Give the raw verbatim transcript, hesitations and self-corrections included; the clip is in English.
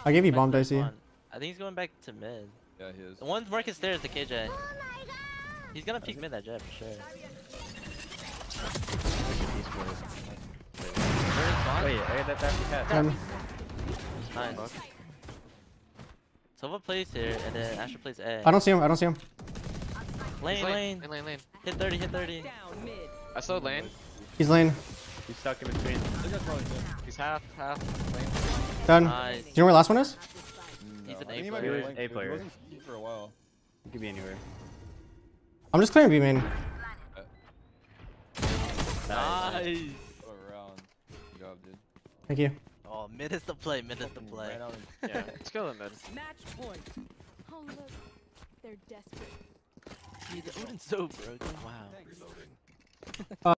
I gave you Back bomb to dicey. one. I think he's going back to mid. Yeah, he is. The one's marking stairs to K J. He's gonna peek mid that jet for sure. Wait, I got that back cat. Ten. Nice. Sova plays here, and then Asher plays A. I don't see him. I don't see him. Lane, lane. Lane, lane, lane. Hit thirty, hit thirty. I slowed lane. He's lane. He's stuck in between. He's half, half lane. Done. Nice. Do you know where the last one is? He's an I A think he might player. be He was link, A but player. He wasn't C for a while. He could be anywhere. I'm just clearing B main. Nice. What a round. Good job, dude. Thank you. Oh, mid is the play, mid is the play. Ran out and- Yeah, let's kill him, man. Match point. Oh look, they're desperate. Dude, the Odin's so broken. Wow.